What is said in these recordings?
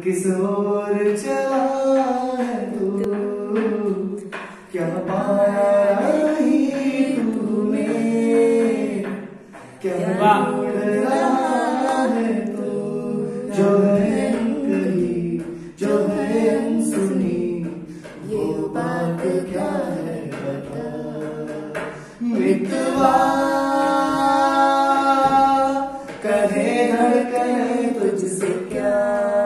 किस ओर चला है तू, क्या पाया नहीं तूने, क्या ढूंढ रहा है तू, जो है कही जो है अनसुनी, वो बात क्या है बता। मितवा कहे धड़कने तुझसे क्या,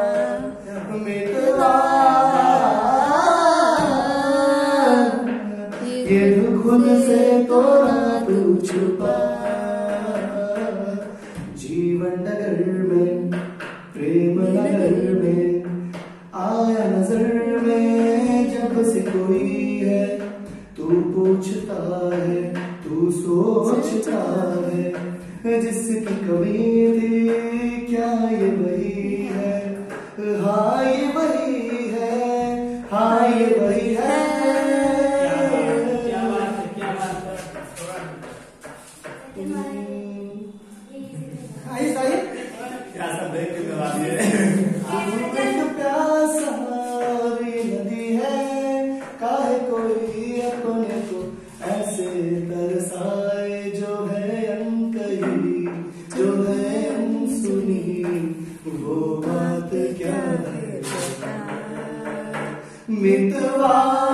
मितवा ये खुद से तो ना तू छुपा। जीवन नगर में प्रेम नगर में आया नजर में जब से कोई है, तू पूछता है तू सोचता है, जिसकी कमी थी क्या ये वही है, हाँ ये वही है, हाँ ये वही है। क्या बात है, क्या बात है। क्या सब देख के दबा दिए। प्यासा ये नदी है, काहे कोई अपने को ऐसे तरसाए, जो है अनकही जो है अनसुनी, वो बात क्या है मितवा।